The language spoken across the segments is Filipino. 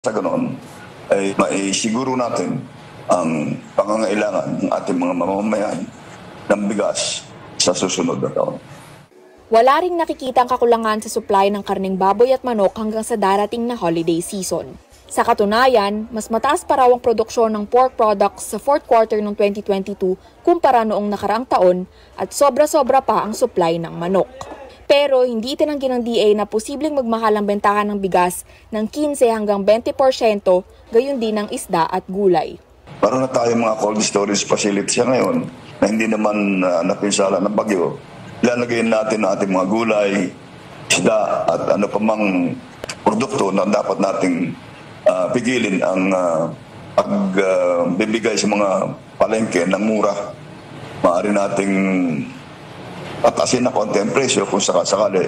Sa ganoon ay maisiguro natin ang pangangailangan ng ating mga mamamayan ng bigas sa susunod na taon. Wala ring nakikitang kakulangan sa supply ng karneng baboy at manok hanggang sa darating na holiday season. Sa katunayan, mas mataas pa raw ang produksyon ng pork products sa fourth quarter ng 2022 kumpara noong nakaraang taon at sobra-sobra pa ang supply ng manok. Pero hindi itinanggi ng DA na posibleng magmahal ang bentahan ng bigas ng 15 hanggang 20%, gayon din ng isda at gulay. Para na tayo mga cold storage facilities ngayon na hindi naman napinsala ng bagyo. Ilalagay natin ang ating mga gulay, isda at ano pa mang produkto na dapat nating pigilin ang pagbibigay sa mga palengke ng mura. Maaari nating patasin na konti ang presyo kung sakali.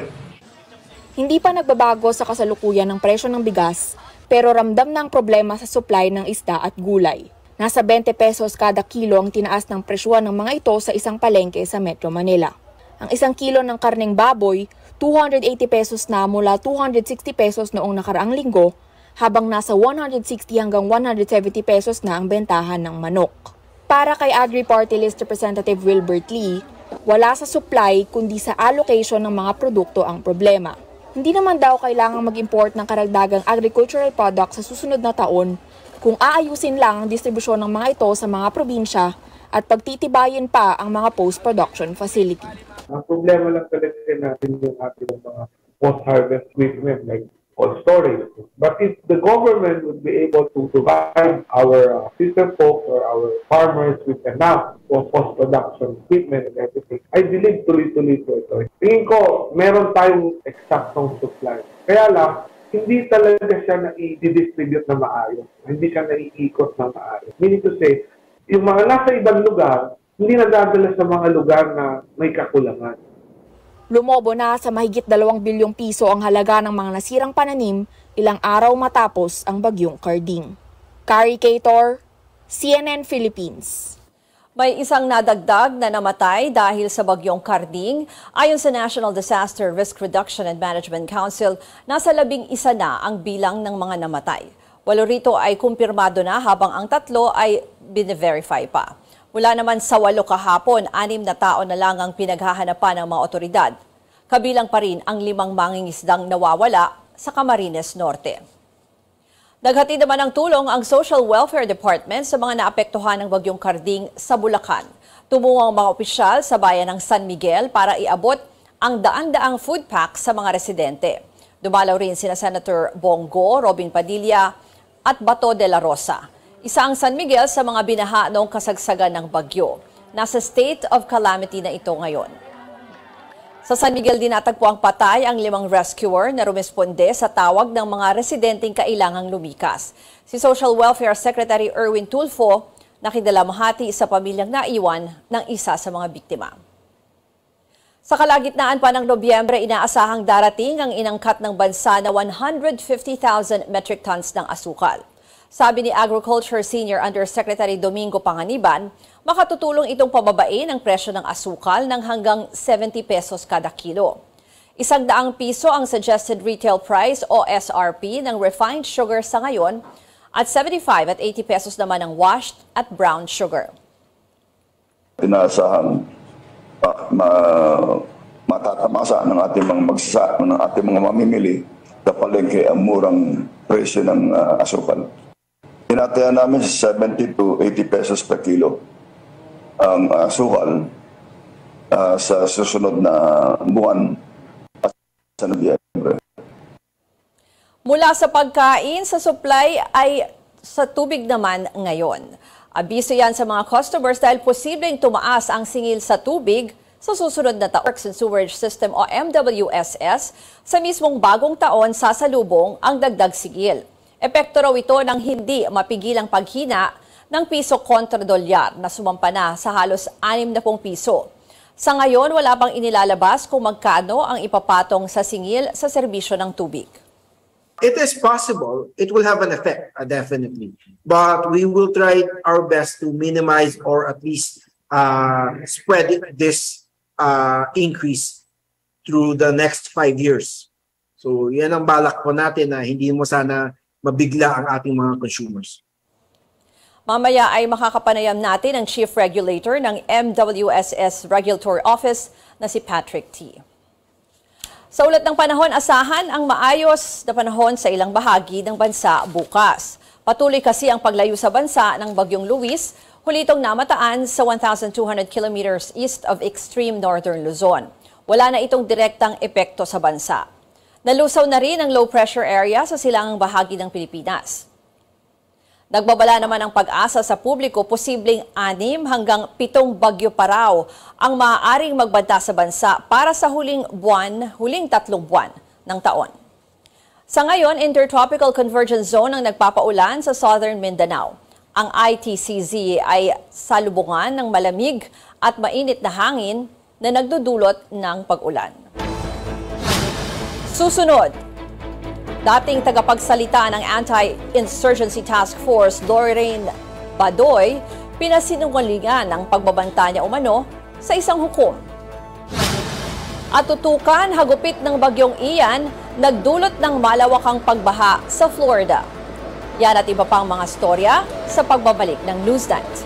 Hindi pa nagbabago sa kasalukuyan ng presyo ng bigas, pero ramdam na ang problema sa supply ng isda at gulay. Nasa 20 pesos kada kilo ang tinaas ng presyon ng mga ito sa isang palengke sa Metro Manila. Ang isang kilo ng karneng baboy, 280 pesos na mula 260 pesos noong nakaraang linggo, habang nasa 160 hanggang 170 pesos na ang bentahan ng manok. Para kay Agri-Party List Representative Wilbert Lee, wala sa supply kundi sa allocation ng mga produkto ang problema. Hindi naman daw kailangang mag-import ng karagdagang agricultural products sa susunod na taon kung aayusin lang ang distribusyon ng mga ito sa mga probinsya at pagtitibayin pa ang mga post-production facility. Ang problema lang talaga natin yung ating mga post-harvest equipment like cold storage. But if the government would be able to provide our sister folks or our farmers with enough post-production equipment and everything, I believe tuloy-tuloy po ito. Tingin ko, meron tayong eksaktong supply. Kaya lang, hindi talaga siya na-distribute na maayos. Hindi siya naiikot na maayos. Meaning to say, yung mga nasa ibang lugar, hindi nadadala sa mga lugar na may kakulangan. Lumobo na sa mahigit 2 bilyong piso ang halaga ng mga nasirang pananim ilang araw matapos ang bagyong Carding. Carrie Cator, CNN Philippines. May isang nadagdag na namatay dahil sa bagyong Carding. Ayon sa National Disaster Risk Reduction and Management Council, nasa 11 na ang bilang ng mga namatay. 8 rito ay kumpirmado na habang ang 3 ay bine-verify pa. Mula naman sa 8 kahapon, 6 na tao na lang ang pinaghahanapan ng mga otoridad. Kabilang pa rin ang 5 mangingisdang nawawala sa Camarines Norte. Naghatid naman ng tulong ang Social Welfare Department sa mga naapektuhan ng bagyong Carding sa Bulacan. Tumungo ang mga opisyal sa bayan ng San Miguel para iabot ang daan-daang food pack sa mga residente. Dumalaw rin sina Senator Bongo, Robin Padilla at Bato de la Rosa. Isa ang San Miguel sa mga binaha noong kasagsagan ng bagyo. Nasa state of calamity na ito ngayon. Sa San Miguel din natagpuang patay ang 5 rescuer na rumesponde sa tawag ng mga residenteng kailangang lumikas. Si Social Welfare Secretary Erwin Tulfo nakidalamhati sa pamilyang naiwan ng isa sa mga biktima. Sa kalagitnaan pa ng Nobyembre, inaasahang darating ang inangkat ng bansa na 150,000 metric tons ng asukal. Sabi ni Agriculture Senior Undersecretary Domingo Panganiban, makatutulong itong pababain ang presyo ng asukal ng hanggang 70 pesos kada kilo. 100 piso ang suggested retail price o SRP ng refined sugar sa ngayon at 75 at 80 pesos naman ang washed at brown sugar. Inaasahan matatamasa ng ating mga mamimili sa palengke ang murang presyo ng asukal. Tinataya namin sa 70 to 80 pesos per kilo ang asukal sa susunod na buwan at sa Nobyembre. Mula sa pagkain, sa supply ay sa tubig naman ngayon. Abiso yan sa mga customers dahil posibleng tumaas ang singil sa tubig sa susunod na taon. Works and Sewerage System o MWSS, sa mismong bagong taon sasalubong ang dagdag sigil. Epekto raw ito ng hindi mapigilang paghina ng piso kontra dolyar na sumampa na sa halos 60 piso. Sa ngayon, wala pang inilalabas kung magkano ang ipapatong sa singil sa serbisyo ng tubig. It is possible. It will have an effect, definitely. But we will try our best to minimize or at least spread this increase through the next 5 years. So yan ang balak po natin na hindi mo sana mabigla ang ating mga consumers. Mamaya ay makakapanayam natin ang Chief Regulator ng MWSS Regulatory Office na si Patrick T. Sa ulat ng panahon, asahan ang maayos na panahon sa ilang bahagi ng bansa bukas. Patuloy kasi ang paglayo sa bansa ng Bagyong Luis, huli itong namataan sa 1,200 kilometers east of extreme northern Luzon. Wala na itong direktang epekto sa bansa. Nalusaw na rin ang low pressure area sa silangang bahagi ng Pilipinas. Nagbabala naman ang pag-asa sa publiko, posibleng 6 hanggang 7 bagyo pa raw ang maaaring magbanta sa bansa para sa huling 3 buwan ng taon. Sa ngayon, Intertropical Convergence Zone ang nagpapaulan sa Southern Mindanao. Ang ITCZ ay salubungan ng malamig at mainit na hangin na nagdudulot ng pag-ulan. Susunod, dating tagapagsalita ng Anti-Insurgency Task Force, Lorraine Badoy, pinasinungalingan ang pagbabanta niya umano sa isang hukom. At tutukan, hagupit ng bagyong Ian, nagdulot ng malawakang pagbaha sa Florida. Yan at iba pang mga storya sa pagbabalik ng Newsnight.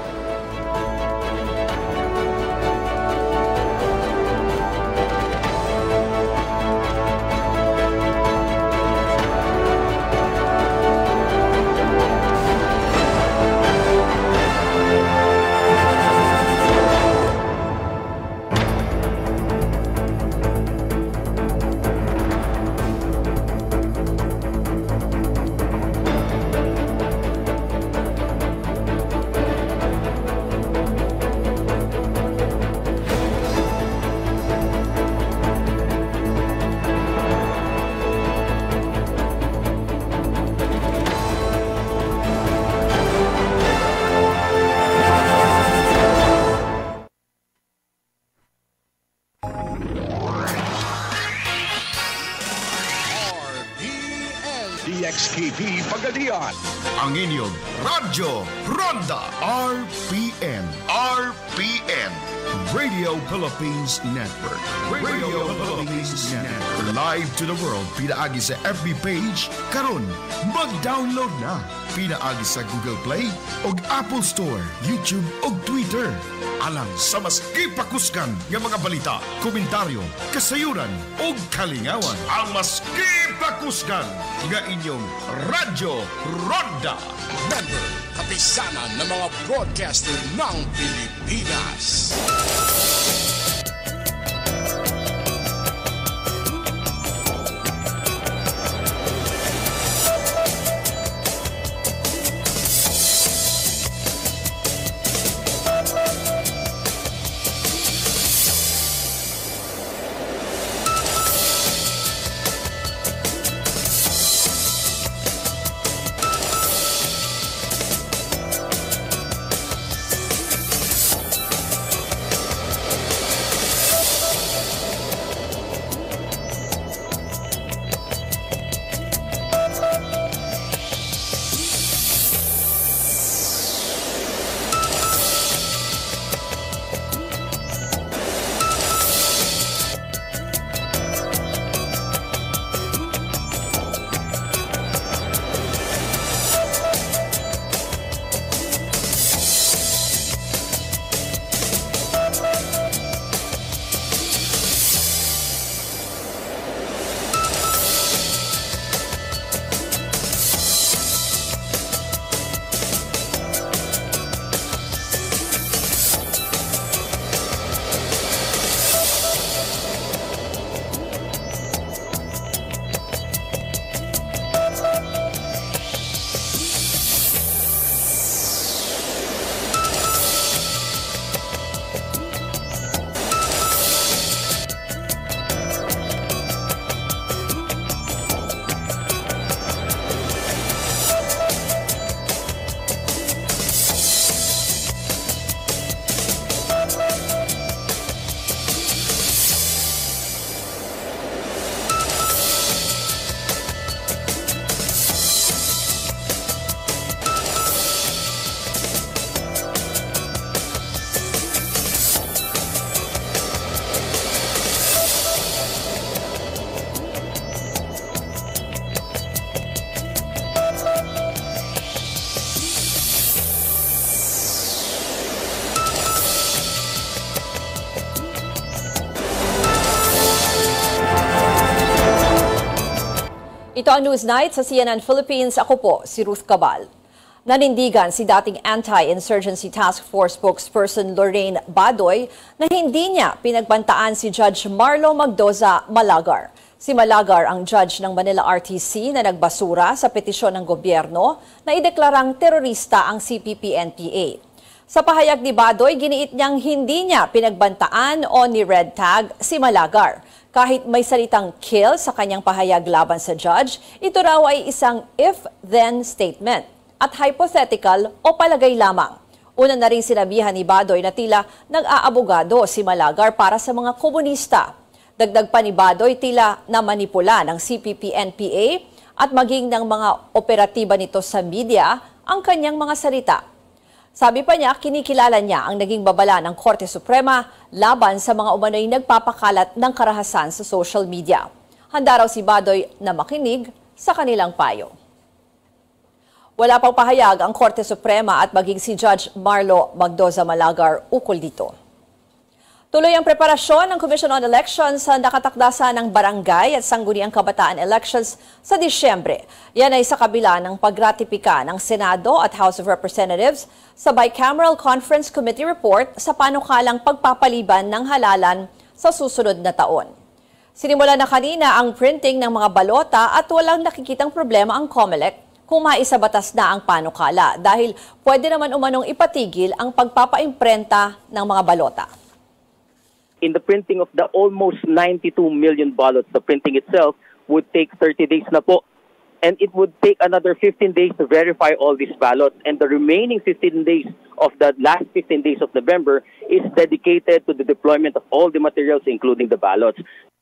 DXKP Pagadian, ang inyong Radyo Ronda RPN. RPN, Radio Philippines Network. Radio Philippines Network. Live to the world, pinaagi sa FB page, karon mag-download na. Pinaagi sa Google Play o Apple Store, YouTube o Twitter. Alang sa mas kipakuskan ng mga balita, komentaryo, kasayuran o kalingawan. Ang mas kipakuskan ng inyong Radyo Ronda. Member, kapisanan ng mga broadcaster ng Pilipinas. Ito ang News Night sa CNN Philippines. Ako po si Ruth Cabal. Nanindigan si dating Anti-Insurgency Task Force spokesperson Lorraine Badoy na hindi niya pinagbantaan si Judge Marlo Magdoza Malagar. Si Malagar ang judge ng Manila RTC na nagbasura sa petisyon ng gobyerno na ideklarang terorista ang CPP-NPA. Sa pahayag ni Badoy, giniit niyang hindi niya pinagbantaan o ni-red tag si Malagar. Kahit may salitang kill sa kanyang pahayag laban sa judge, ito raw ay isang if-then statement at hypothetical o palagay lamang. Una na rin sinabihan ni Badoy na tila nag-aabogado si Malagar para sa mga komunista. Dagdag pa ni Badoy, tila na manipula ng CPP-NPA at maging ng mga operatiba nito sa media ang kanyang mga salita. Sabi pa niya, kinikilala niya ang naging babala ng Korte Suprema laban sa mga umano'y nagpapakalat ng karahasan sa social media. Handa raw si Badoy na makinig sa kanilang payo. Wala pang pahayag ang Korte Suprema at maging si Judge Marlo Magdoza Malagar ukol dito. Tuloy ang preparasyon ng Commission on Elections sa nakatakdasa ng barangay at sangguniang kabataan elections sa Disyembre. Yan ay sa kabila ng pagratipika ng Senado at House of Representatives sa Bicameral Conference Committee report sa panukalang pagpapaliban ng halalan sa susunod na taon. Sinimula na kanina ang printing ng mga balota at walang nakikitang problema ang COMELEC kung maisabatas na ang panukala dahil pwede naman umanong ipatigil ang pagpapaimprenta ng mga balota. In the printing of the almost 92 million ballots, the printing itself would take 30 days na po. And it would take another 15 days to verify all these ballots. And the remaining 15 days of the last 15 days of November is dedicated to the deployment of all the materials, including the ballots.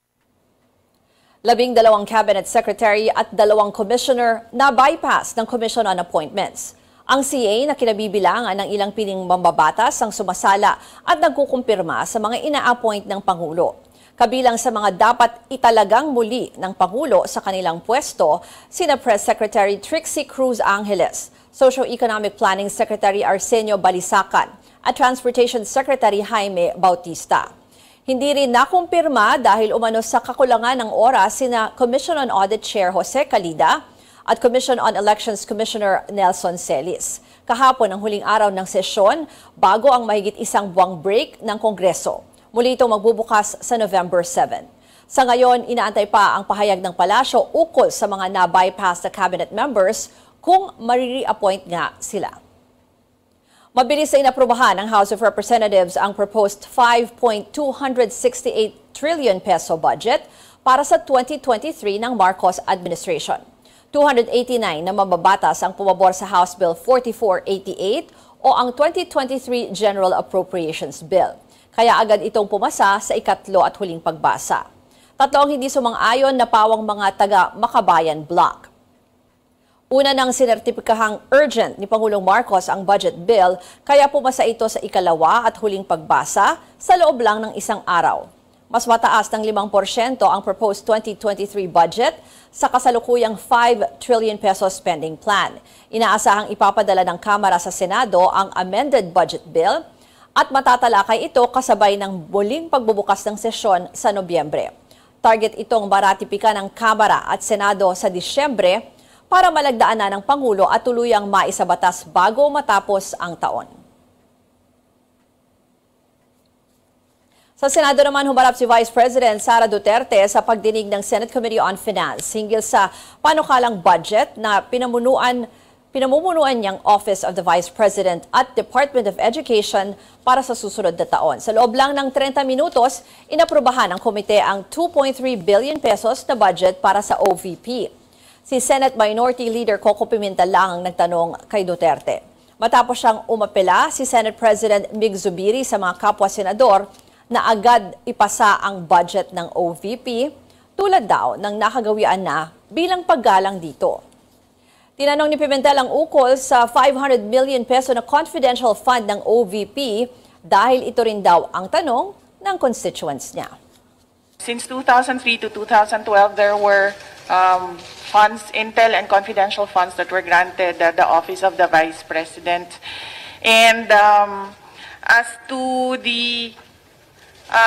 12 cabinet secretary at 2 commissioner na bypass ng Commission on Appointments. Ang CA na kinabibilangan ng ilang piling mambabatas ang sumasala at nagkukumpirma sa mga ina-appoint ng Pangulo. Kabilang sa mga dapat italagang muli ng Pangulo sa kanilang pwesto, sina Press Secretary Trixie Cruz Angeles, Socio-Economic Planning Secretary Arsenio Balisacan at Transportation Secretary Jaime Bautista. Hindi rin nakumpirma dahil umano sa kakulangan ng oras sina Commission on Audit Chair Jose Calida at Commission on Elections Commissioner Nelson Celis. Kahapon ang huling araw ng sesyon bago ang mahigit isang buwang break ng Kongreso. Muli itong magbubukas sa November 7. Sa ngayon, inaantay pa ang pahayag ng palasyo ukol sa mga na-bypass na cabinet members kung mariri-appoint nga sila. Mabilis na inaprubahan ng House of Representatives ang proposed 5.268 trillion peso budget para sa 2023 ng Marcos administration. 289 na mababatas ang pumabor sa House Bill 4488 o ang 2023 General Appropriations Bill. Kaya agad itong pumasa sa ikatlo at huling pagbasa. Tatlo ang hindi sumang-ayon na pawang mga taga-Makabayan Bloc. Una nang sinertipikahang urgent ni Pangulong Marcos ang budget bill, kaya pumasa ito sa ikalawa at huling pagbasa sa loob lang ng isang araw. Mas mataas ng 5% ang proposed 2023 budget sa kasalukuyang 5 trillion peso spending plan. Inaasahang ipapadala ng Kamara sa Senado ang amended budget bill at matatalakay ito kasabay ng muling pagbubukas ng sesyon sa Nobyembre. Target itong maratipika ng Kamara at Senado sa Disyembre para malagdaan na ng Pangulo at tuluyang maisabatas bago matapos ang taon. Sa Senado naman, humarap si Vice President Sara Duterte sa pagdinig ng Senate Committee on Finance hinggil sa panukalang budget na pinamumunuan niyang Office of the Vice President at Department of Education para sa susunod na taon. Sa loob lang ng 30 minutos, inaprubahan ng komite ang 2.3 billion pesos na budget para sa OVP. Si Senate Minority Leader Coco Pimentel lang ang nagtanong kay Duterte. Matapos siyang umapela, si Senate President Mig Zubiri sa mga kapwa-senador na agad ipasa ang budget ng OVP tulad daw ng nakagawian na bilang paggalang dito. Tinanong ni Pimentel ang ukol sa 500 million peso na confidential fund ng OVP dahil ito rin daw ang tanong ng constituents niya. Since 2003 to 2012, there were funds, intel and confidential funds that were granted the Office of the Vice President. And as to the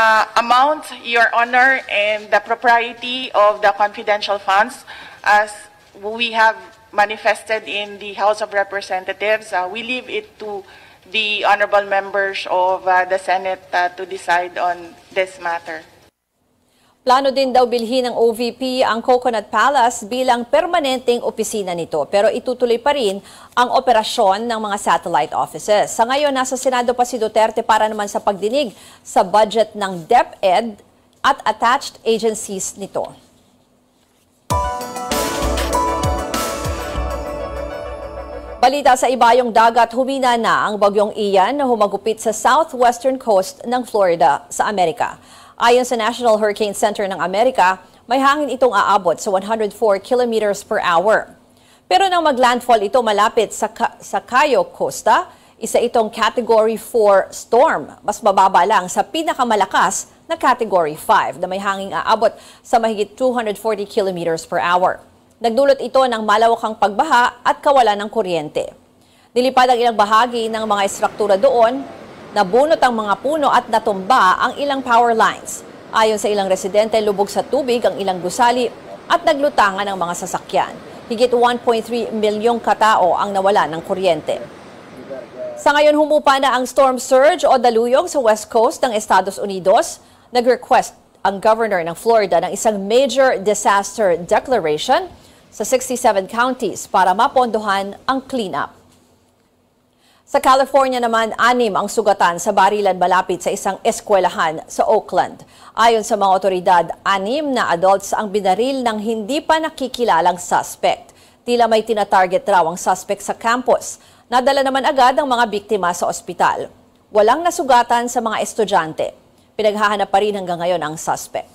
amount, Your Honor, and the propriety of the confidential funds, as we have manifested in the House of Representatives. We leave it to the honorable members of the Senate to decide on this matter. Plano din daw bilhin ng OVP ang Coconut Palace bilang permanenteng opisina nito, pero itutuloy pa rin ang operasyon ng mga satellite offices. Sa ngayon, nasa Senado pa si Duterte para naman sa pagdinig sa budget ng DepEd at attached agencies nito. Balita sa ibayong dagat, humina na ang bagyong Ian na humagupit sa southwestern coast ng Florida sa Amerika. Ayon sa National Hurricane Center ng Amerika, may hangin itong aabot sa 104 kilometers per hour. Pero nang maglandfall ito malapit sa Cayo Costa, isa itong Category 4 storm. Mas mababa lang sa pinakamalakas na Category 5 na may hangin aabot sa mahigit 240 kilometers per hour. Nagdulot ito ng malawakang pagbaha at kawalan ng kuryente. Nilipad ang ilang bahagi ng mga estruktura doon, nabunot ang mga puno at natumba ang ilang power lines. Ayon sa ilang residente, lubog sa tubig ang ilang gusali at naglutangan ang mga sasakyan. Higit 1.3 milyong katao ang nawala ng kuryente. Sa ngayon, humupa na ang storm surge o daluyong sa west coast ng Estados Unidos. Nag-request ang governor ng Florida ng isang major disaster declaration sa 67 counties para mapondohan ang cleanup. Sa California naman, 6 ang sugatan sa barilan malapit sa isang eskwelahan sa Oakland. Ayon sa mga otoridad, 6 na adults ang binaril ng hindi pa nakikilalang suspect. Tila may tinatarget raw ang suspect sa campus. Nadala naman agad ang mga biktima sa ospital. Walang nasugatan sa mga estudyante. Pinaghahanap pa rin hanggang ngayon ang suspect.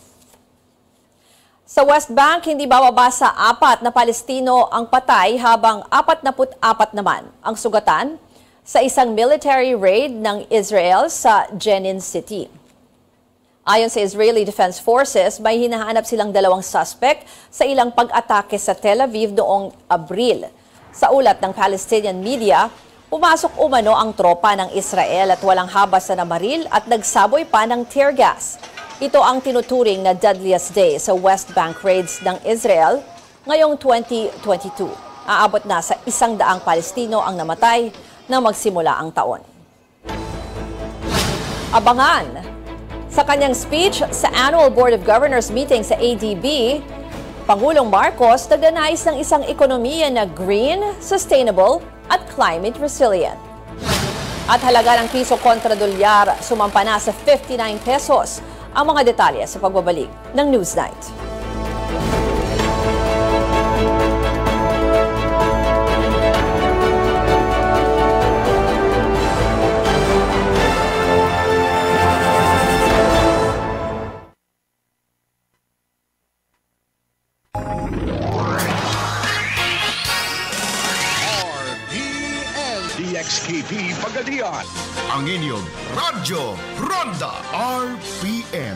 Sa West Bank, hindi bababa sa 4 na Palestino ang patay habang 44 naman ang sugatan sa isang military raid ng Israel sa Jenin City. Ayon sa Israeli Defense Forces, may hinahanap silang 2 suspect sa ilang pag-atake sa Tel Aviv noong Abril. Sa ulat ng Palestinian media, pumasok umano ang tropa ng Israel at walang habas na namaril at nagsaboy pa ng tear gas. Ito ang tinuturing na deadliest day sa West Bank raids ng Israel ngayong 2022. Aabot na sa 100 Palestino ang namatay na magsimula ang taon. Abangan! Sa kanyang speech sa Annual Board of Governors meeting sa ADB, Pangulong Marcos nagnanais ng isang ekonomiya na green, sustainable at climate resilient. At halaga ng piso kontra dolyar sumampa na sa 59 pesos. Ang mga detalye sa pagbabalik ng Newsnight. DXKP Pagadian, ang inyong Radyo Ronda RPN.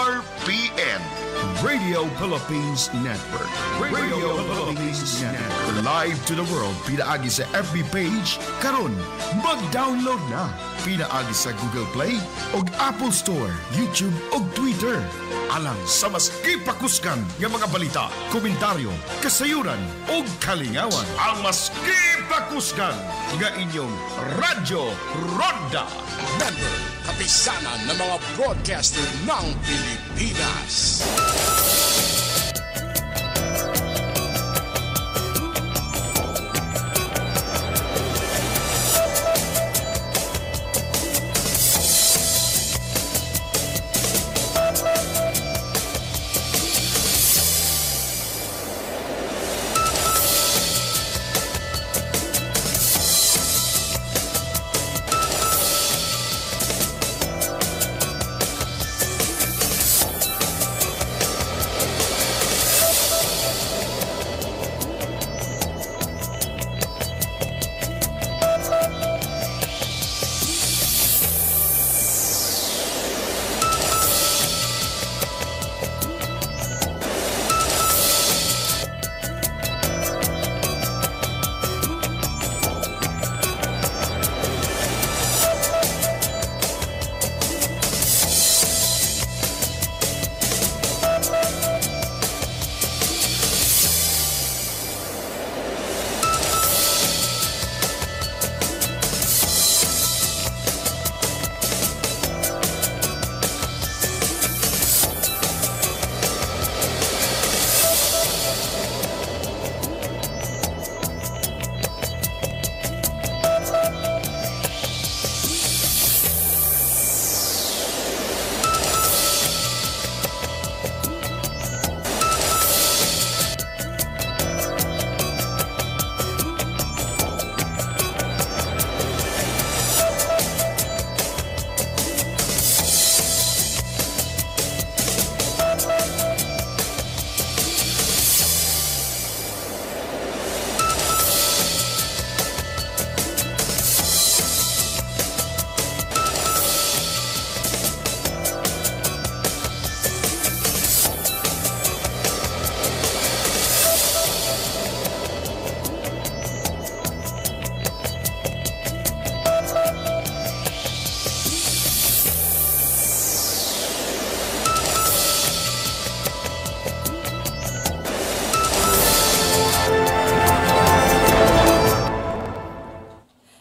Radio Philippines Network. Radio Philippines Network. Live to the world, pinaagi sa FB page, karon mag-download na. Pinaagi sa Google Play o Apple Store, YouTube o Twitter. Alang sa mas kipakuskan ng mga balita, komentaryo, kasayuran o kalingawan. Ang mas kipakuskan ng inyong Radyo Ronda. Member, kapisanan ng mga broadcaster ng Pilipinas.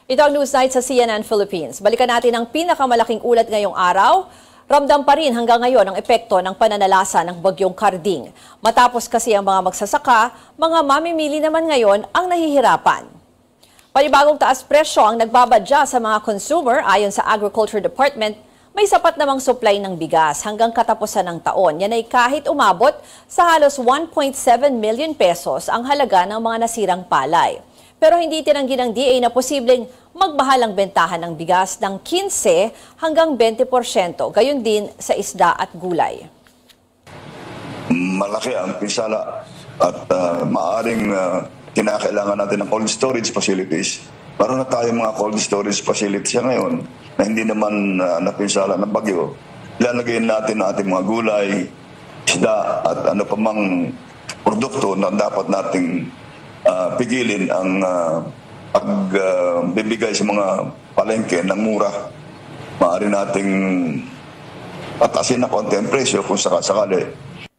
Ito ang News Night sa CNN Philippines. Balikan natin ang pinakamalaking ulat ngayong araw. Ramdam pa rin hanggang ngayon ang epekto ng pananalasa ng bagyong Karding. Matapos kasi ang mga magsasaka, mga mamimili naman ngayon ang nahihirapan. Panibagong taas presyo ang nagbabadya sa mga consumer ayon sa Agriculture Department. May sapat namang supply ng bigas hanggang katapusan ng taon. Yan ay kahit umabot sa halos 1.7 million pesos ang halaga ng mga nasirang palay. Pero hindi tinanggi ng DA na posibleng magbahalang bentahan ng bigas ng 15 hanggang 20%, gayon din sa isda at gulay. Malaki ang pinsala at maaring kinakailangan natin ng cold storage facilities. Meron na tayong mga cold storage facilities ngayon na hindi naman napinsala ng bagyo. Ilalagay natin ang ating mga gulay, isda at ano pa mang produkto na dapat nating pigilin ang pagbibigay sa mga palengke ng mura. Maaari nating patasin na konti ang presyo kung sakasakali.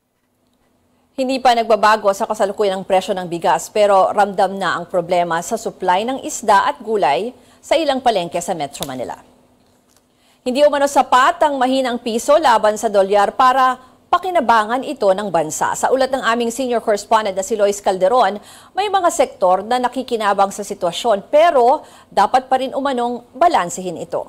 Hindi pa nagbabago sa kasalukuyan ng presyo ng bigas pero ramdam na ang problema sa supply ng isda at gulay sa ilang palengke sa Metro Manila. Hindi umano sapat ang mahinang piso laban sa dolyar para pakinabangan ito ng bansa. Sa ulat ng aming senior correspondent na si Lois Calderon, may mga sektor na nakikinabang sa sitwasyon pero dapat pa rin umanong balansehin ito.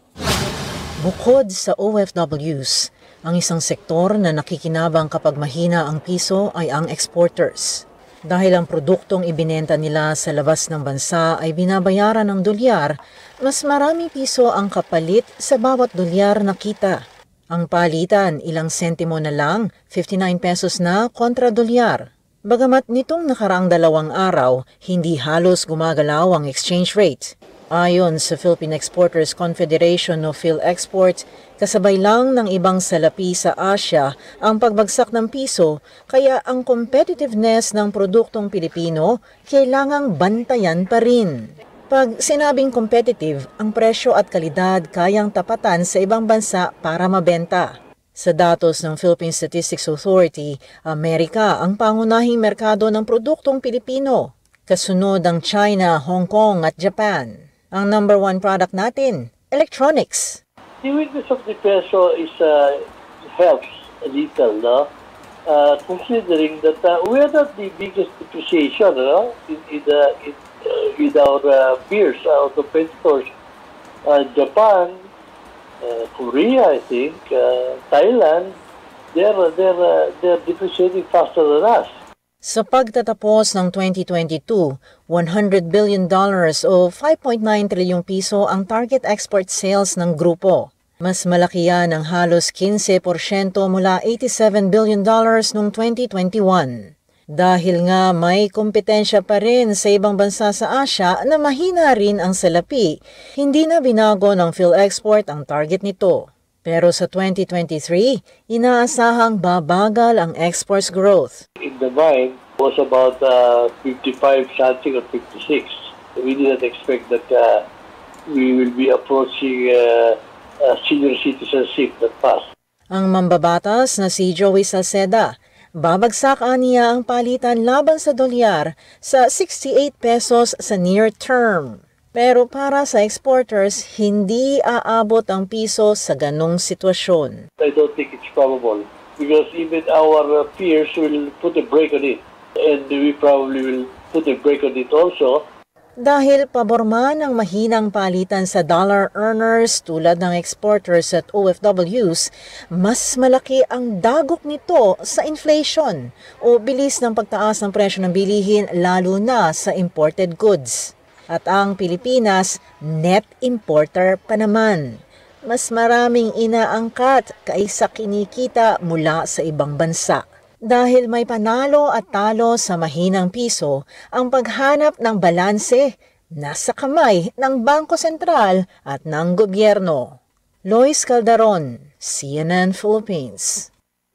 Bukod sa OFWs, ang isang sektor na nakikinabang kapag mahina ang piso ay ang exporters. Dahil ang produktong ibinenta nila sa labas ng bansa ay binabayaran ng dolyar, mas maraming piso ang kapalit sa bawat dolyar na kita. Ang palitan, ilang sentimo na lang, 59 pesos na kontra dolyar. Bagamat nitong nakaraang 2 araw, hindi halos gumagalaw ang exchange rate. Ayon sa Philippine Exporters Confederation o PhilExport, kasabay lang ng ibang salapi sa Asia ang pagbagsak ng piso, kaya ang competitiveness ng produktong Pilipino kailangang bantayan pa rin. Pag sinabing competitive, ang presyo at kalidad kayang tapatan sa ibang bansa para mabenta. Sa datos ng Philippine Statistics Authority, Amerika ang pangunahing merkado ng produktong Pilipino. Kasunod ang China, Hong Kong at Japan. Ang number 1 product natin, electronics. The weakness of the peso is helps a little, no? Considering that we are not the biggest depreciation, no? With our peers, our competitors, Japan, Korea, I think, Thailand, they're depreciating faster than us. Sa pagtatapos ng 2022, $100 billion o 5.9 trilyong piso ang target export sales ng grupo. Mas malaki yan ng halos 15% mula $87 billion noong 2021. Dahil nga may kompetensya pa rin sa ibang bansa sa Asia na mahina rin ang salapi, hindi na binago ng PhilExport ang target nito. Pero sa 2023, inaasahang babagal ang exports growth. In the mind was about 55 something or 56. We did not expect that we will be approaching senior citizenship that fast. Ang mambabatas na si Joey Salceda, babagsak niya ang palitan laban sa dolyar sa 68 pesos sa near term. Pero para sa exporters, hindi aabot ang piso sa ganong sitwasyon. I don't think it's probable because even our peers will put a break on it and we probably will put a break on it also. Dahil paborma ng mahinang palitan sa dollar earners tulad ng exporters at OFWs, mas malaki ang dagok nito sa inflation o bilis ng pagtaas ng presyo ng bilihin lalo na sa imported goods. At ang Pilipinas, net importer pa naman. Mas maraming inaangkat kaysa kinikita mula sa ibang bansa. Dahil may panalo at talo sa mahinang piso, ang paghanap ng balanse nasa kamay ng Bangko Sentral at ng gobyerno. Lois Calderon, CNN Philippines.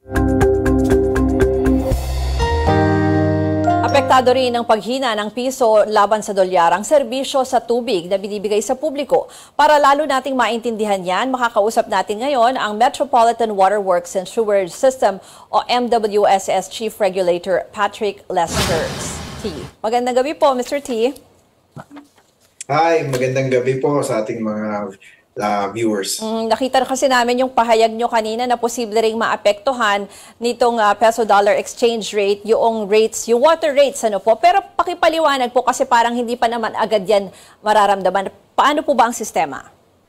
Apektado rin ang paghina ng piso laban sa dolyar ang serbisyo sa tubig na binibigay sa publiko. Para lalo nating maintindihan yan, makakausap natin ngayon ang Metropolitan Water Works and Sewerage System o MWSS Chief Regulator Patrick Lester T. Magandang gabi po, Mr. T. Hi, magandang gabi po sa ating mga viewers. Nakita kasi namin yung pahayag nyo kanina na posible ring maapektuhan nitong peso-dollar exchange rate, yung rates, yung water rates, ano po. Pero pakipaliwanag po kasi parang hindi pa naman agad yan mararamdaman. Paano po ba ang sistema?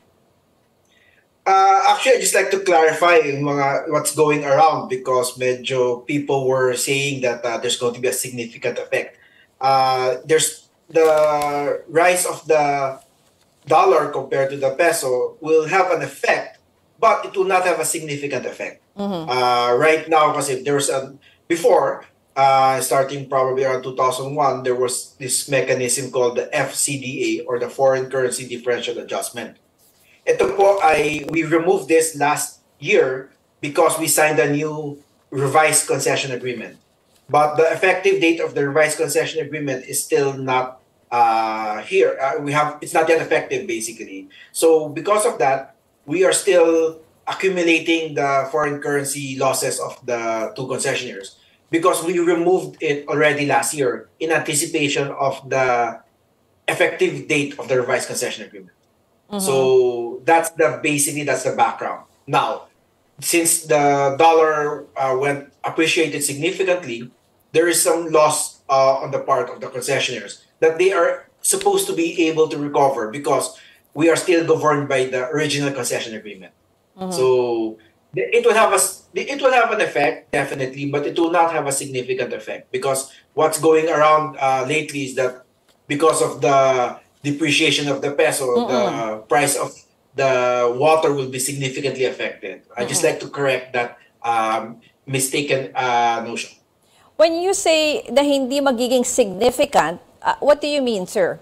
Actually, I'd just like to clarify what's going around because medyo people were saying that there's going to be a significant effect. There's the rise of the dollar compared to the peso will have an effect, but it will not have a significant effect. Right now, kasi there was before, starting probably around 2001, there was this mechanism called the FCDA or the Foreign Currency Differential Adjustment. Ito po we removed this last year because we signed a new revised concession agreement. But the effective date of the revised concession agreement is still not here. It's not yet effective, basically. So because of that, we are still accumulating the foreign currency losses of the two concessionaires because we removed it already last year in anticipation of the effective date of the revised concession agreement. So that's the background. Now, since the dollar appreciated significantly, there is some loss on the part of the concessionaires that they are supposed to be able to recover because we are still governed by the original concession agreement. So it will have an effect, definitely, but it will not have a significant effect because what's going around lately is that because of the depreciation of the peso, the price of the water will be significantly affected. I just like to correct that mistaken notion. When you say na hindi magiging significant, what do you mean, sir?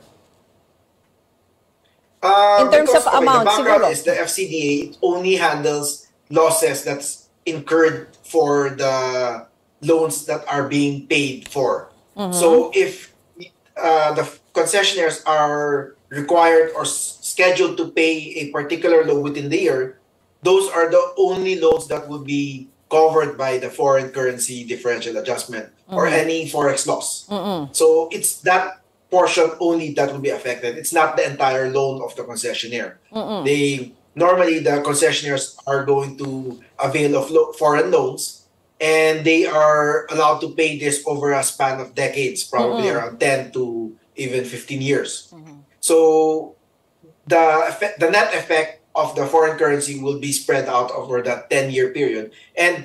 In terms of amount, the background siguro. is the FCDA only handles losses that's incurred for the loans that are being paid for. So if the concessionaires are required or scheduled to pay a particular loan within the year, those are the only loans that will be covered by the foreign currency differential adjustment or any forex loss. So it's that portion only that will be affected. It's not the entire loan of the concessionaire. Normally the concessionaires are going to avail of foreign loans, and they are allowed to pay this over a span of decades, probably around 10 to even 15 years. So the net effect of the foreign currency will be spread out over that 10-year period. And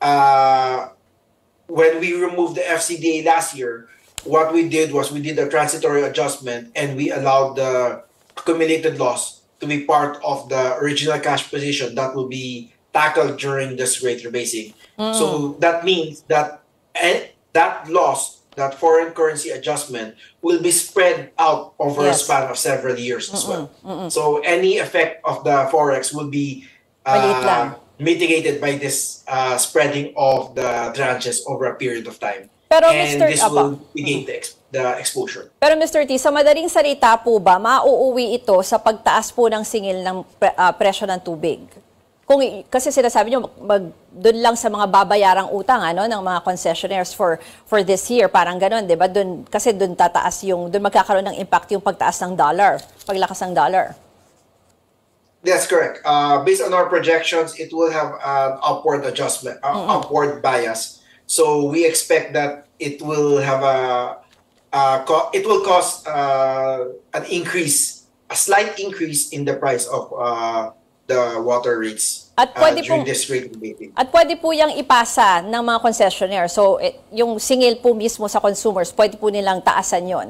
when we removed the FCDA last year, what we did was we did a transitory adjustment and we allowed the accumulated loss to be part of the original cash position that will be tackled during this rate rebasing. So that means that that loss, that foreign currency adjustment, will be spread out over a span of several years as well. So any effect of the forex will be mitigated by this spreading of the tranches over a period of time. Pero and this will negate the exposure. Pero Mr. T, sa madaling salita po ba, mauuwi ito sa pagtaas po ng singil ng presyo ng tubig? Kasi sinasabi nyo, doon lang sa mga babayarang utang ng mga concessionaires for this year, parang gano'n, di ba? Kasi doon tataas doon magkakaroon ng impact yung pagtaas ng dollar, paglakas ng dollar. That's correct. Based on our projections, it will have an upward adjustment, upward bias. So we expect that it will have it will cause an increase, a slight increase in the price of the water rates during this rate rebasing. At pwede po yung ipasa ng mga concessionaire. So yung singil po mismo sa consumers, pwede po nilang taasan yon.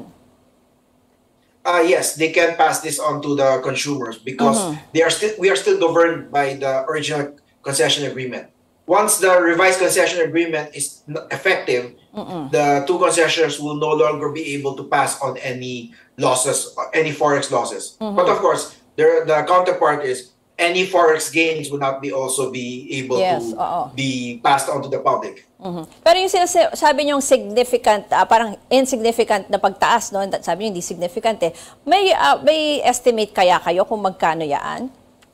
Yes, they can pass this on to the consumers because we are still governed by the original concession agreement. Once the revised concession agreement is effective, the two concessionaires will no longer be able to pass on any losses, any forex losses. But of course, the counterpart is any forex gains will not be also be able to be passed on to the public. Pero yung sabi niyong significant, parang insignificant na pagtaas, no? Sabi niyo hindi significant eh. May estimate kaya kayo kung magkano yaan?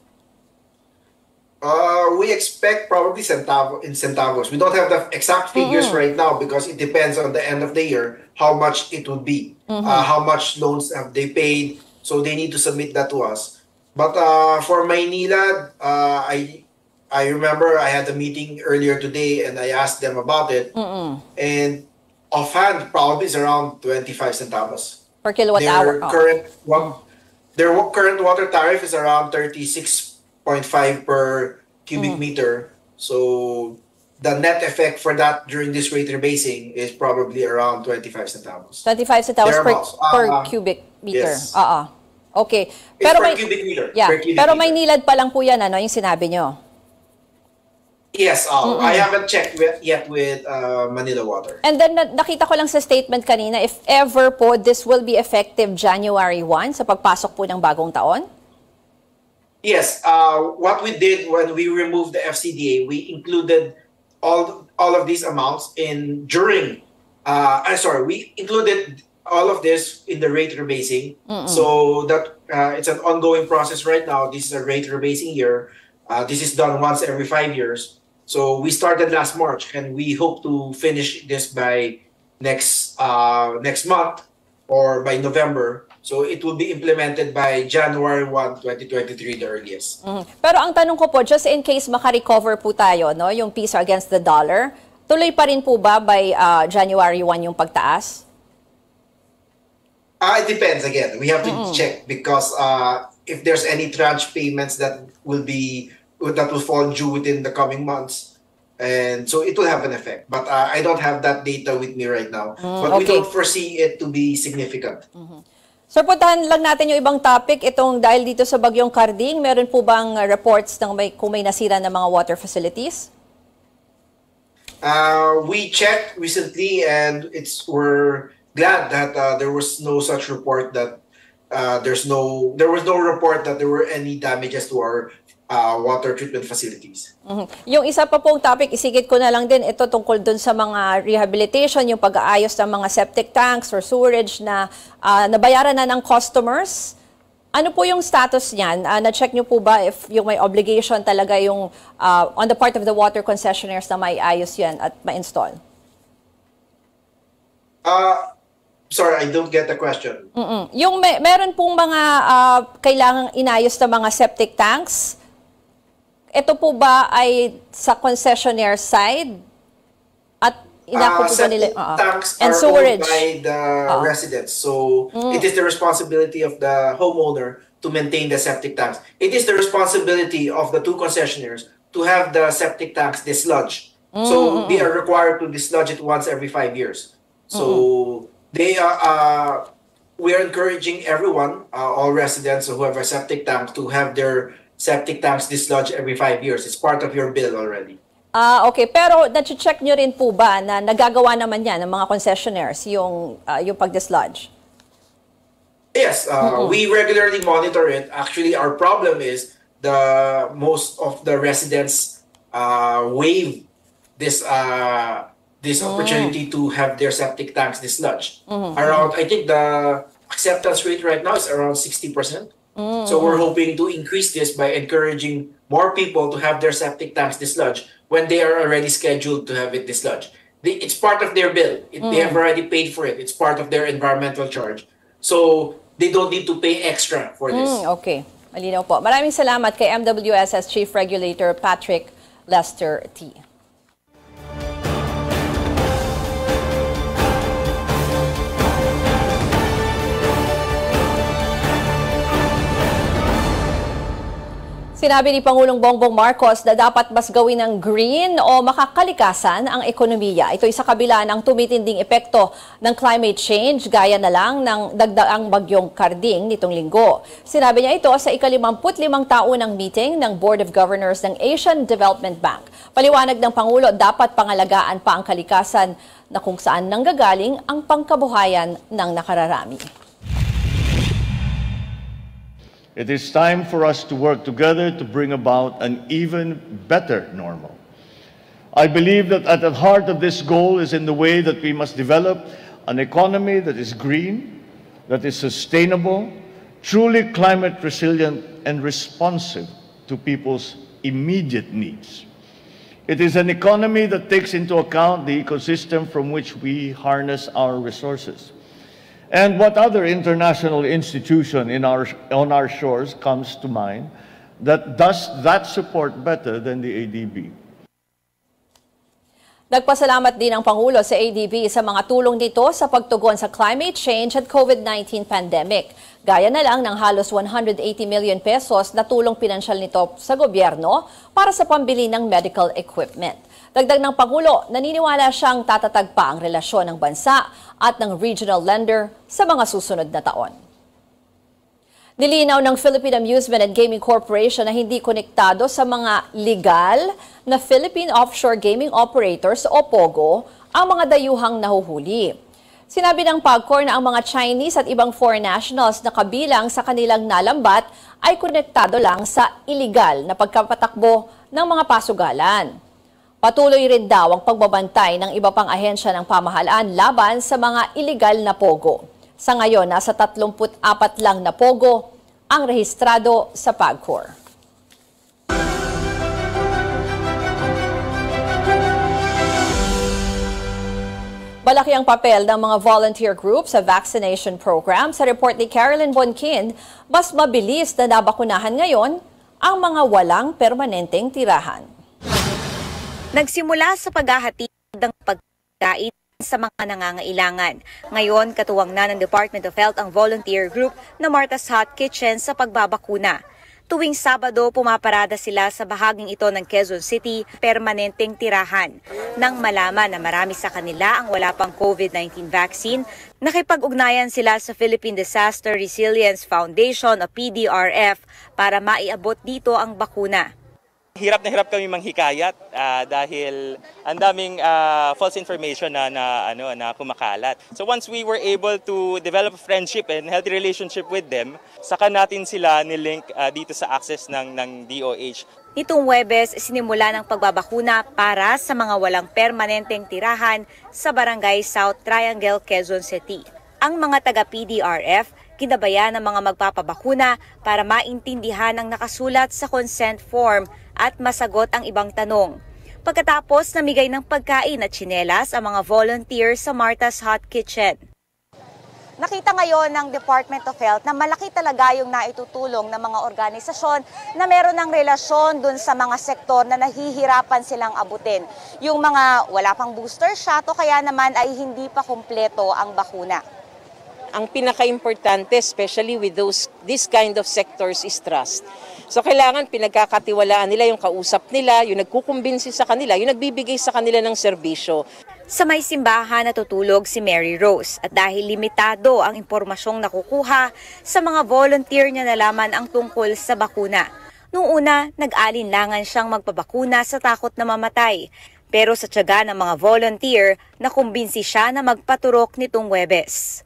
We expect probably centavos. We don't have the exact figures right now because it depends on the end of the year how much it would be, how much loans have they paid, So they need to submit that to us. But for Maynila, I remember I had a meeting earlier today and I asked them about it. And offhand, probably is around 25 centavos. Per kilowatt hour. Their current water tariff is around 36.5 per cubic meter. So the net effect for that during this rate rebasing is probably around 25 centavos. 25 centavos per cubic meter. Yes. Okay. It's Pero per cubic meter. Yeah. Per cubic Pero meter. may nilad pa lang po yan, ano, yung sinabi nyo? Yes, I haven't checked yet with Manila Water. And then nakita ko lang sa statement kanina, if ever po, this will be effective January 1 sa pagpasok po ng bagong taon? Yes, what we did when we removed the FCDA, we included all of these amounts we included all of this in the rate rebasing. So that it's an ongoing process right now. This is a rate rebasing year. This is done once every 5 years. So we started last March, and we hope to finish this by next month or by November. So it will be implemented by January 1, 2023, the earliest. Pero ang tanong ko po, just in case maka-recover po tayo, no, yung piso against the dollar, tuloy pa rin po ba by January 1 yung pagtaas? It depends again. We have to check because if there's any tranche payments that will fall due within the coming months, and so it will have an effect. But I don't have that data with me right now. But we don't foresee it to be significant. So puntahan lang natin yung ibang topic. Itong dahil dito sa bagyong Karding, meron po bang reports ng kung may nasira na mga water facilities? We checked recently, and we're glad that there was no such report that there was no report that there were any damages to our water treatment facilities. Yung isa pa pong topic, isigit ko na lang din, ito tungkol dun sa mga rehabilitation, yung pag-aayos ng mga septic tanks or sewerage na nabayaran na ng customers. Ano po yung status niyan? Na-check nyo po ba if yung may obligation talaga yung on the part of the water concessionaires na may ayos yan at ma-install? Sorry, I don't get the question. Yung meron pong mga kailangang inayos na mga septic tanks, ito po ba ay sa concessionaire side? At inako po ba nila? Tanks and are sewerage owned by the residents. So it is the responsibility of the homeowner to maintain the septic tanks. It is the responsibility of the two concessionaires to have the septic tanks dislodged. So they are required to dislodge it once every 5 years. So we are encouraging everyone, all residents who have a septic tank, to have their septic tanks dislodged every 5 years. It's part of your bill already. Okay. Pero na-check nyo rin po ba na nagagawa naman yan ng mga concessionaires yung pag-dislodge? Yes, we regularly monitor it. Actually, our problem is most of the residents waive this opportunity to have their septic tanks dislodged. I think the acceptance rate right now is around 60%. So we're hoping to increase this by encouraging more people to have their septic tanks dislodged when they are already scheduled to have it dislodged. It's part of their bill. They have already paid for it. It's part of their environmental charge. So they don't need to pay extra for this. Okay. Malinaw po. Maraming salamat kay MWSS Chief Regulator Patrick Lester T. Sinabi ni Pangulong Bongbong Marcos na dapat mas gawin ng green o makakalikasan ang ekonomiya. Ito'y sa kabila ng tumitinding epekto ng climate change gaya na lang ng dagdaang bagyong Karding nitong linggo. Sinabi niya ito sa ika-55 taonang meeting ng Board of Governors ng Asian Development Bank. Paliwanag ng Pangulo, dapat pangalagaan pa ang kalikasan na kung saan nanggagaling ang pangkabuhayan ng nakararami. It is time for us to work together to bring about an even better normal. I believe that at the heart of this goal is in the way that we must develop an economy that is green, that is sustainable, truly climate resilient, and responsive to people's immediate needs. It is an economy that takes into account the ecosystem from which we harness our resources. And what other international institution on our shores comes to mind that does that support better than the ADB? Nagpasalamat din ang Pangulo sa ADB sa mga tulong nito sa pagtugon sa climate change at COVID-19 pandemic. Gaya na lang ng halos 180 million pesos na tulong pinansyal nito sa gobyerno para sa pambili ng medical equipment. Dagdag ng Pangulo, naniniwala siyang tatatag pa ang relasyon ng bansa at ng regional lender sa mga susunod na taon. Nilinaw ng Philippine Amusement and Gaming Corporation na hindi konektado sa mga legal na Philippine Offshore Gaming Operators o POGO ang mga dayuhang nahuhuli. Sinabi ng PAGCOR na ang mga Chinese at ibang foreign nationals na kabilang sa kanilang nalambat ay konektado lang sa illegal na pagkapatakbo ng mga pasugalan. Patuloy rin daw ang pagbabantay ng iba pang ahensya ng pamahalaan laban sa mga illegal na POGO. Sa ngayon, nasa 34 lang na POGO ang rehistrado sa PAGCOR. Malaki ang papel ng mga volunteer group sa vaccination program. Sa report ni Carolyn Bonkin, mas mabilis na nabakunahan ngayon ang mga walang permanenteng tirahan. Nagsimula sa paghahatid ng pagkain sa mga nangangailangan. Ngayon, katuwang na ng Department of Health ang volunteer group na Martha's Hot Kitchen sa pagbabakuna. Tuwing Sabado, pumaparada sila sa bahaging ito ng Quezon City, permanenteng tirahan. Nang malaman na marami sa kanila ang wala pang COVID-19 vaccine, nakipag-ugnayan sila sa Philippine Disaster Resilience Foundation o PDRF para maiabot dito ang bakuna. Hirap na hirap kami manghikayat dahil ang daming false information na kumakalat. So once we were able to develop a friendship and healthy relationship with them, saka natin sila nilink dito sa access ng DOH. Nitong Huwebes, sinimula ng pagbabakuna para sa mga walang permanenteng tirahan sa Barangay South Triangle, Quezon City. Ang mga taga-PDRF kinabayan ng mga magpapabakuna para maintindihan ang nakasulat sa consent form at masagot ang ibang tanong. Pagkatapos, namigay ng pagkain at tsinelas ang mga volunteers sa Martha's Hot Kitchen. Nakita ngayon ng Department of Health na malaki talaga yung naitutulong ng mga organisasyon na meron ng relasyon dun sa mga sektor na nahihirapan silang abutin. Yung mga wala pang booster shot o kaya naman ay hindi pa kumpleto ang bakuna. Ang pinaka-importante, especially with this kind of sectors, is trust. So kailangan pinagkakatiwalaan nila yung kausap nila, yung nagkukumbinsi sa kanila, yung nagbibigay sa kanila ng serbisyo. Sa may simbahan natutulog si Mary Rose at dahil limitado ang impormasyong nakukuha, sa mga volunteer niya nalaman ang tungkol sa bakuna. Noong una, nag-alinlangan siyang magpabakuna sa takot na mamatay. Pero sa tiyaga ng mga volunteer, nakumbinsi siya na magpaturok nitong Huwebes.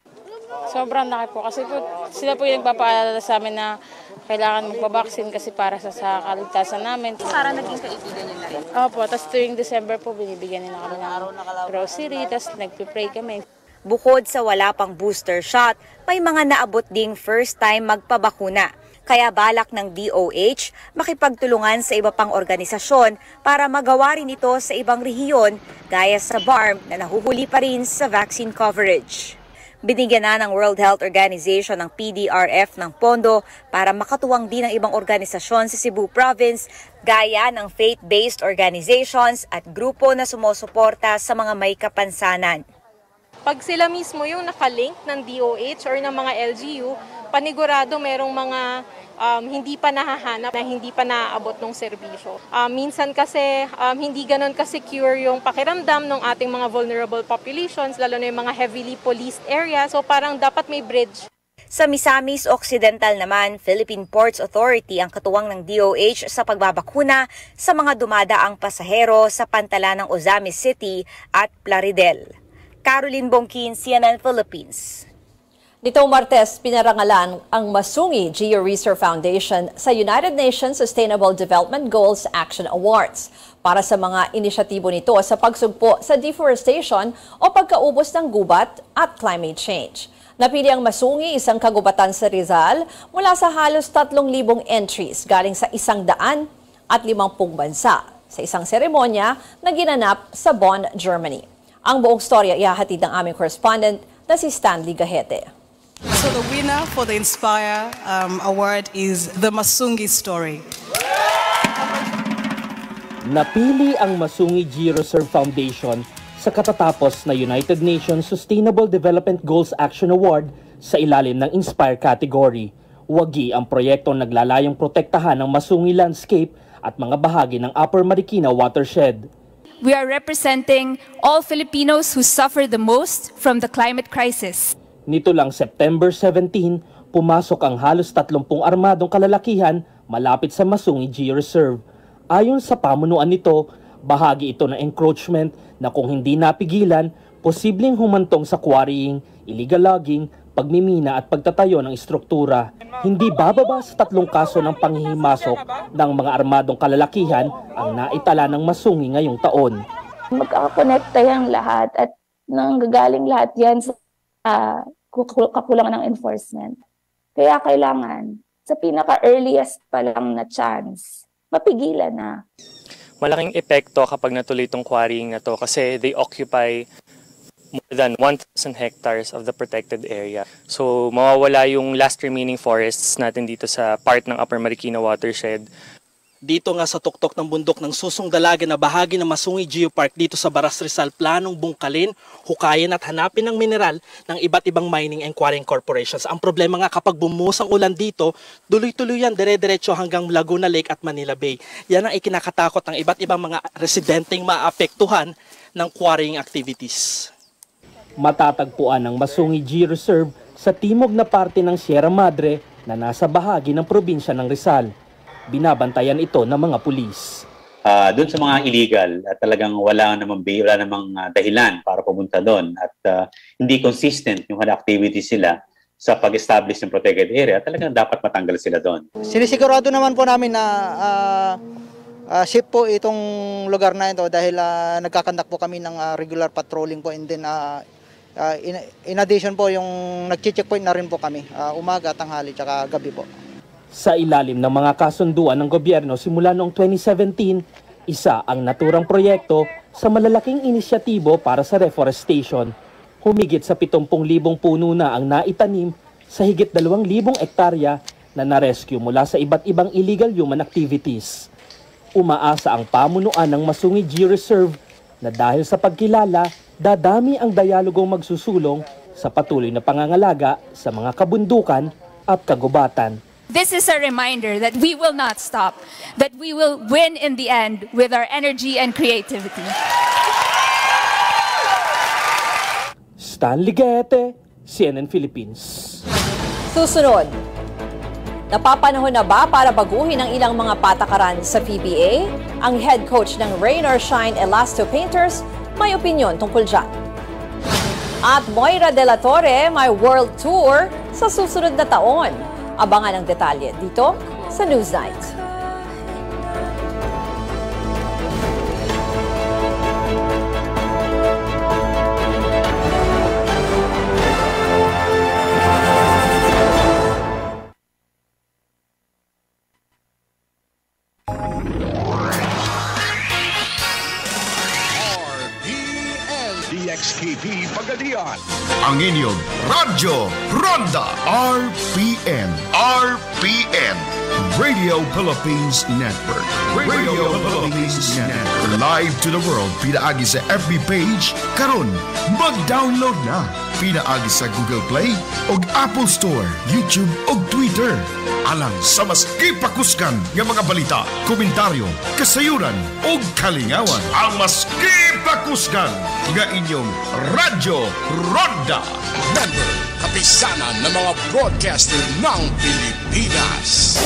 Sobrang laki po kasi sila po yung nagpapaalala sa amin na kailangan magpabaksin kasi para sa kaligtasan namin. Para naging kaibigan niyo na rin? Opo, tapos tuwing December po binibigyan nila kami ng grocery, tapos nagpipray kami. Bukod sa wala pang booster shot, may mga naabot ding first time magpabakuna. Kaya balak ng DOH makipagtulungan sa iba pang organisasyon para magawa rin ito sa ibang rehiyon gaya sa BARM na nahuhuli pa rin sa vaccine coverage. Binigyan na ng World Health Organization ng PDRF ng pondo para makatuwang din ang ibang organisasyon sa Cebu Province gaya ng faith-based organizations at grupo na sumusuporta sa mga may kapansanan. Pag sila mismo yung nakalink ng DOH or ng mga LGU, panigurado merong mga hindi pa nahahanap na hindi pa naaabot ng serbisyo. Minsan kasi hindi ganun ka-secure yung pakiramdam ng ating mga vulnerable populations, lalo na yung mga heavily policed areas. So parang dapat may bridge. Sa Misamis Occidental naman, Philippine Ports Authority ang katuwang ng DOH sa pagbabakuna sa mga dumadaang pasahero sa pantala ng Ozamis City at Plaridel. Caroline Bonkin, CNN Philippines. Nitong Martes, pinarangalan ang Masungi Geo-Research Foundation sa United Nations Sustainable Development Goals Action Awards para sa mga inisyatibo nito sa pagsugpo sa deforestation o pagkaubos ng gubat at climate change. Napili ang Masungi, isang kagubatan sa Rizal, mula sa halos 3,000 entries galing sa 150 bansa sa isang seremonya na ginanap sa Bonn, Germany. Ang buong storya ihahatid ng aming correspondent na si Stanley Gahete. So the winner for the Inspire Award is the Masungi Story. Napili ang Masungi G-Reserve Foundation sa katatapos na United Nations Sustainable Development Goals Action Award sa ilalim ng Inspire category. Wagi ang proyektong naglalayong protektahan ng Masungi landscape at mga bahagi ng Upper Marikina watershed. We are representing all Filipinos who suffer the most from the climate crisis. Nito lang September 17, pumasok ang halos 30 armadong kalalakihan malapit sa Masungi G-Reserve. Ayon sa pamunuan nito, bahagi ito ng encroachment na kung hindi napigilan, posibleng humantong sa quarrying, illegal logging, pagmimina at pagtatayo ng istruktura. Hindi bababa sa 3 kaso ng panghihimasok ng mga armadong kalalakihan ang naitala ng Masungi ngayong taon. Magkakakonekta yung lahat at nanggagaling lahat yan sa kakulangan ng enforcement. Kaya kailangan sa pinaka-earliest pa lang na chance, mapigilan na. Malaking epekto kapag natuloy itong quarrying na to kasi they occupy more than 1,000 hectares of the protected area. So mawawala yung last remaining forests natin dito sa part ng Upper Marikina watershed. Dito nga sa tuktok ng bundok ng Susong Dalaga na bahagi ng Masungi Geopark dito sa Baras Rizal, planong bungkalin, hukayin at hanapin ng mineral ng iba't ibang mining and quarrying corporations. Ang problema nga kapag bumuhos ang ulan dito, tuloy-tuloy yan, dire-diretso hanggang Laguna Lake at Manila Bay. Yan ang ikinakatakot ng iba't ibang mga residenteng maapektuhan ng quarrying activities. Matatagpuan ang Masungi G-Reserve sa timog na parte ng Sierra Madre na nasa bahagi ng probinsya ng Rizal. Binabantayan ito ng mga pulis. Doon sa mga illegal, talagang wala namang dahilan para pumunta doon at hindi consistent yung activities sila sa pag-establish ng protected area, talagang dapat matanggal sila doon. Sinisigurado naman po namin na safe po itong lugar na ito dahil nagkakandak po kami ng regular patrolling po, and then in addition po yung nag-checkpoint na rin po kami umaga, tanghali, tsaka gabi po. Sa ilalim ng mga kasunduan ng gobyerno simula noong 2017, isa ang naturang proyekto sa malalaking inisyatibo para sa reforestation. Humigit sa 70,000 puno na ang naitanim sa higit 2,000 hektarya na na-rescue mula sa iba't ibang illegal human activities. Umaasa ang pamunuan ng Masungi G-Reserve na dahil sa pagkilala, dadami ang dialogong magsusulong sa patuloy na pangangalaga sa mga kabundukan at kagubatan. This is a reminder that we will not stop, that we will win in the end with our energy and creativity. Stanley Gahete, CNN Philippines. Susunod, napapanahon na ba para baguhin ang ilang mga patakaran sa PBA? Ang head coach ng Rain or Shine Elasto Painters may opinyon tungkol dyan. At Moira De La Torre may world tour sa susunod na taon. Abangan ang detalye dito sa Newsnight. DXKP Pagadian. Ang inyong Radyo Ronda RPN. RPN. Radio Philippines Network. Radio Philippines Network. Live to the world. Pinaagi sa FB page. Karon, mag-download na. Pinaagi sa Google Play o Apple Store, YouTube o Twitter. Alang sa mas kipakuskan ng mga balita, komentaryo, kasayuran o kalingawan. Ang mas kipakuskan ng inyong Radyo Ronda. Member, kapisanan ng mga broadcaster ng Pilipinas.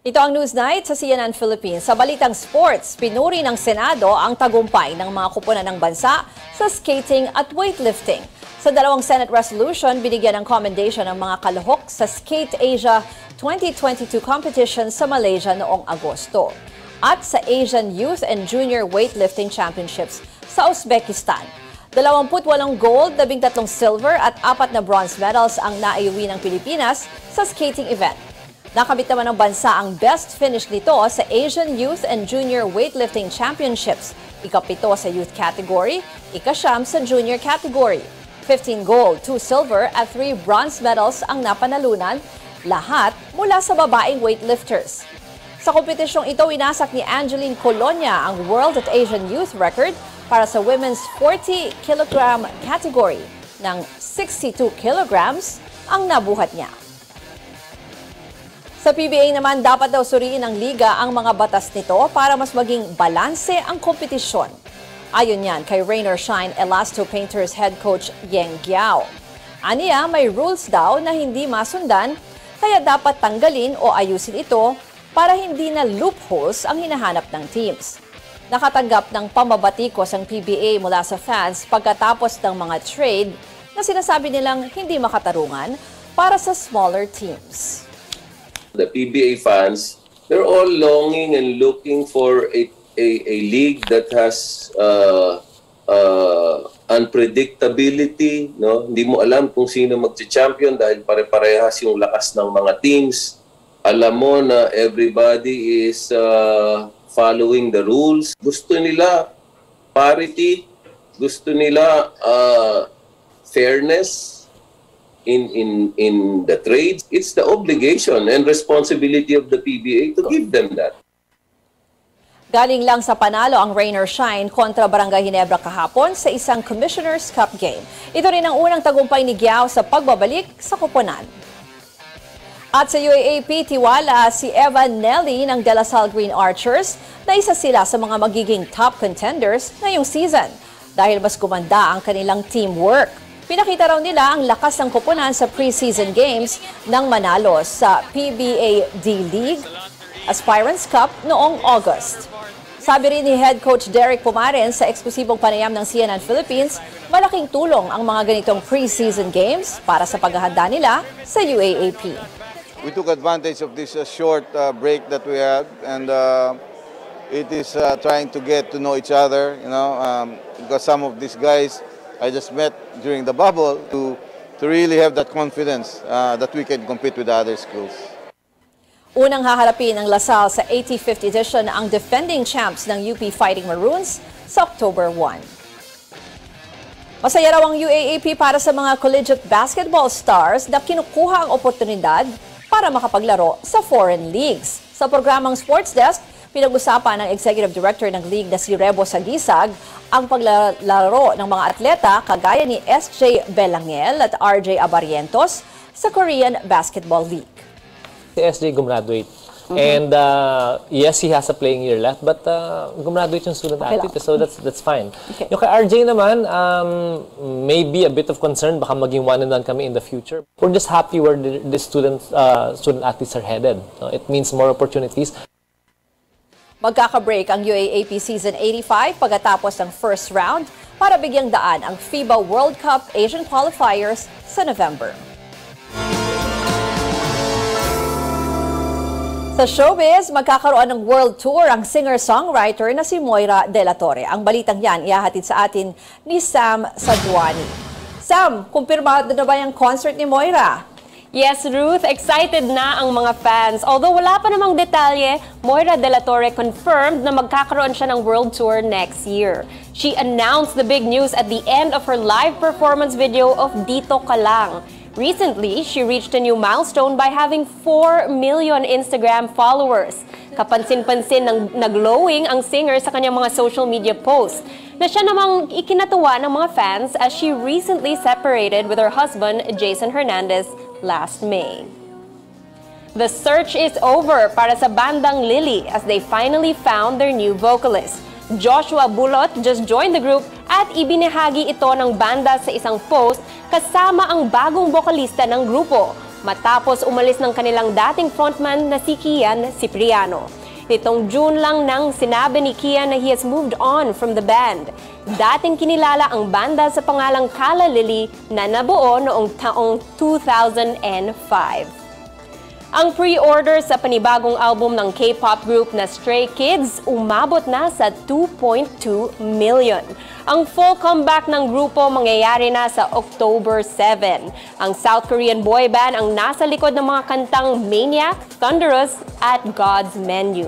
Ito ang News Night sa CNN Philippines. Sa balitang sports, pinuri ng Senado ang tagumpay ng mga kupunan ng bansa sa skating at weightlifting. Sa dalawang Senate resolution, binigyan ng commendation ang mga kalahok sa Skate Asia 2022 competition sa Malaysia noong Agosto at sa Asian Youth and Junior Weightlifting Championships sa Uzbekistan. 28 gold, 13 silver at 4 na bronze medals ang naiuwi ng Pilipinas sa skating event. Nakamit naman ng bansa ang best finish nito sa Asian Youth and Junior Weightlifting Championships. Ika-7 sa youth category, ika-9 sa junior category. 15 gold, 2 silver at 3 bronze medals ang napanalunan, lahat mula sa babaeng weightlifters. Sa kompetisyong ito, inasak ni Angeline Colonia ang World at Asian Youth record para sa women's 40 kilogram category ng 62 kilograms ang nabuhat niya. Sa PBA naman, dapat daw suriin ng liga ang mga batas nito para mas maging balanse ang kompetisyon. Ayon yan kay Rain or Shine Elasto Painters head coach Yeng Giao. Aniya, may rules daw na hindi masundan, kaya dapat tanggalin o ayusin ito para hindi na loopholes ang hinahanap ng teams. Nakatanggap ng pamabatikos ang PBA mula sa fans pagkatapos ng mga trade na sinasabi nilang hindi makatarungan para sa smaller teams. The PBA fans, they're all longing and looking for a league that has unpredictability. No? Hindi mo alam kung sino magcha-champion dahil pare-parehas yung lakas ng mga teams. Alam mo na everybody is following the rules. Gusto nila parity, gusto nila fairness in the trades. It's the obligation and responsibility of the PBA to give them that. Galing lang sa panalo ang Rain or Shine kontra Barangay Ginebra kahapon sa isang Commissioner's Cup game. Ito rin ang unang tagumpay ni Giao sa pagbabalik sa koponan. At sa UAAP, tiwala si Evan Nelly ng De La Salle Green Archers na isa sila sa mga magiging top contenders ngayong season dahil mas gumanda ang kanilang teamwork. Pinakita raw nila ang lakas ng koponan sa preseason games nang manalo sa PBA D-League Aspirants Cup noong August. Sabi rin ni Head Coach Derek Pumarin sa eksklusibong panayam ng CNN Philippines, malaking tulong ang mga ganitong preseason games para sa paghahanda nila sa UAAP. We took advantage of this short break that we had, and it is trying to get to know each other, because some of these guys I just met during the bubble to really have that confidence that we can compete with other schools. Unang haharapin ng LaSalle sa 85th edition ang defending champs ng UP Fighting Maroons sa October 1. Masaya raw ang UAAP para sa mga collegiate basketball stars na kinukuha ang oportunidad para makapaglaro sa foreign leagues. Sa programang Sports Desk, pinag-usapan ng Executive Director ng League na si Rebo Sagisag ang paglalaro ng mga atleta kagaya ni SJ Belangel at RJ Abarientos sa Korean Basketball League. Si SJ gumraduate. And yes, he has a playing year left, but gumraduate yung student athlete, so that's fine. Okay. Yung kay RJ naman, maybe a bit of concern, baka maging one and done kami in the future. We're just happy where the student athletes are headed. It means more opportunities. Magkaka-break ang UAAP Season 85 pagkatapos ng first round para bigyang daan ang FIBA World Cup Asian Qualifiers sa November. Sa showbiz, magkakaroon ng world tour ang singer-songwriter na si Moira De La Torre. Ang balitang yan ihahatid sa atin ni Sam Saduani. Sam, kumpirmado na ba yung concert ni Moira? Yes, Ruth, excited na ang mga fans. Although wala pa namang detalye, Moira De La Torre confirmed na magkakaroon siya ng world tour next year. She announced the big news at the end of her live performance video of Dito Ka Lang. Recently, she reached a new milestone by having 4 million Instagram followers. Kapansin-pansin na glowing ang singer sa kanyang mga social media posts, na siya namang ikinatuwa ng mga fans as she recently separated with her husband, Jason Hernandez, last May. The search is over para sa bandang Lily as they finally found their new vocalist. Joshua Bulot just joined the group at ibinahagi ito ng banda sa isang post kasama ang bagong bokalista ng grupo. matapos umalis ng kanilang dating frontman na si Kian Cipriano. Nitong June lang nang sinabi ni Kian na he has moved on from the band. Dating kinilala ang banda sa pangalang Calla Lily na nabuo noong taong 2005. Ang pre-order sa panibagong album ng K-pop group na Stray Kids umabot na sa 2.2 million. Ang full comeback ng grupo mangyayari na sa October 7. Ang South Korean boy band ang nasa likod ng mga kantang Maniac, Thunderous at God's Menu.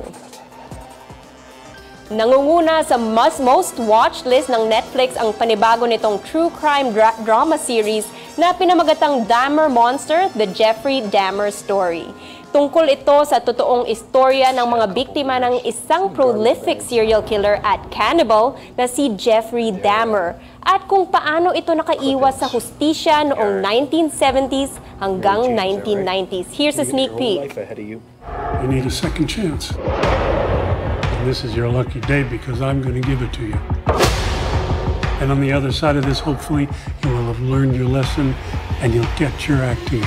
Nangunguna sa most watched list ng Netflix ang panibago nitong true crime drama series na pinamagatang Dahmer Monster, The Jeffrey Dahmer Story. Tungkol ito sa totoong istorya ng mga biktima ng isang prolific serial killer at cannibal na si Jeffrey Dahmer at kung paano ito nakaiwas sa hustisya noong 1970s hanggang 1990s. Here's a sneak peek. You need a second chance. And this is your lucky day because I'm going to give it to you. And on the other side of this, hopefully, you will have learned your lesson and you'll get your act together.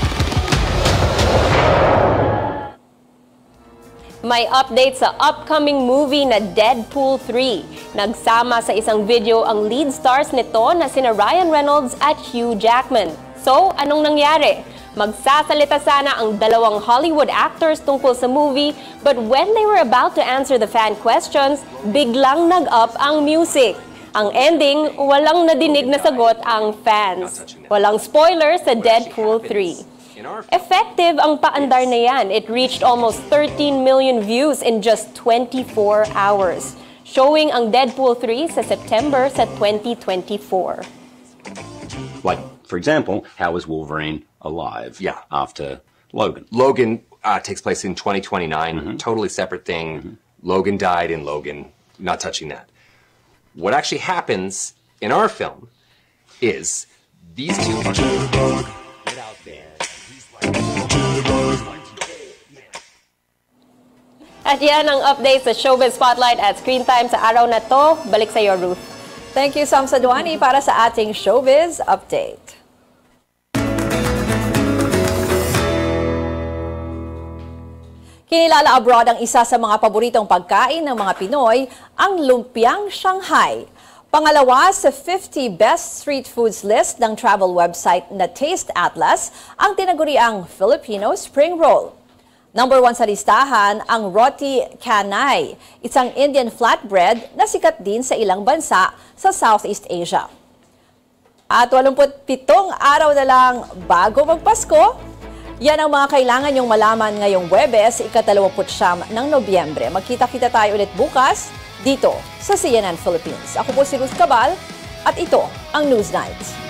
May update sa upcoming movie na Deadpool 3. Nagsama sa isang video ang lead stars nito na sina Ryan Reynolds at Hugh Jackman. So, anong nangyari? Magsasalita sana ang dalawang Hollywood actors tungkol sa movie, but when they were about to answer the fan questions, biglang nag-up ang music. Ang ending, walang nadinig na sagot ang fans. Walang spoiler sa Deadpool 3. Effective ang paandar na yan. It reached almost 13 million views in just 24 hours. Showing ang Deadpool 3 sa September sa 2024. Like, for example, how is Wolverine alive after Logan? Logan takes place in 2029, totally separate thing. Logan died in Logan, not touching that. What actually happens in our film is these two get out there. At yan ang update sa Showbiz Spotlight at Screen Time sa araw na to. Balik sa iyo, Ruth. Thank you, Sam Saduani, para sa ating Showbiz Update. Kinilala abroad ang isa sa mga paboritong pagkain ng mga Pinoy, ang lumpiang Shanghai. Pangalawa sa 50 Best Street Foods list ng travel website na Taste Atlas, ang tinaguriang Filipino Spring Roll. Number 1 sa listahan ang Roti Canai, isang Indian flatbread na sikat din sa ilang bansa sa Southeast Asia. At 87 araw na lang bago magpasko, yan ang mga kailangan nyong malaman ngayong Huwebes, ika-29 ng Nobyembre. Magkita-kita tayo ulit bukas dito sa CNN Philippines. Ako po si Ruth Cabal at ito ang News Night.